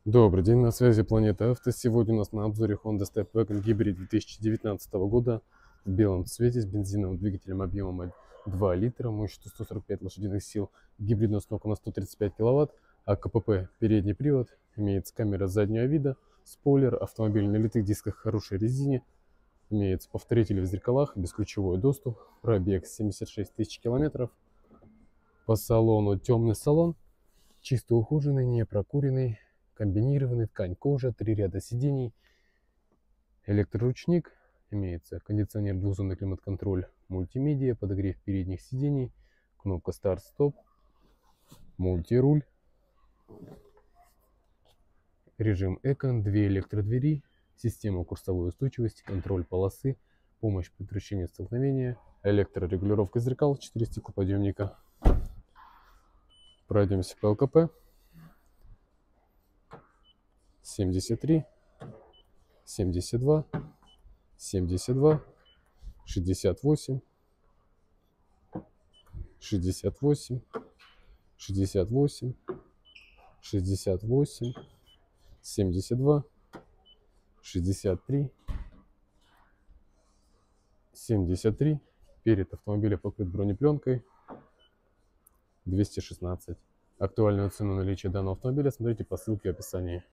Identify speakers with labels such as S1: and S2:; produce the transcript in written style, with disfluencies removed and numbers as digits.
S1: Добрый день, на связи Планета Авто. Сегодня у нас на обзоре Honda Step Wagon Hybrid 2019 года в белом цвете с бензиновым двигателем объемом 2 литра, мощностью 145 лошадиных сил, гибридная установка на 135 киловатт, а КПП передний привод, имеется камера заднего вида, спойлер, автомобиль на литых дисках, хорошей резине, имеется повторитель в зеркалах, бесключевой доступ, пробег 76 тысяч километров. По салону темный салон, чисто ухоженный, не прокуренный. Комбинированный, ткань кожа, 3 ряда сидений, электроручник, имеется кондиционер, двухзонный климат-контроль, мультимедиа, подогрев передних сидений, кнопка старт-стоп, мультируль, режим эко, 2 электродвери, система курсовой устойчивости, контроль полосы, помощь при предотвращении столкновения, электрорегулировка зеркал, 4 стеклоподъемника. Пройдемся по ЛКП. 73, 72, 72, 68, 68, 68, 68, 72, 63, 73. Перед автомобиля покрыт бронепленкой. 216. Актуальную цену наличия данного автомобиля смотрите по ссылке в описании.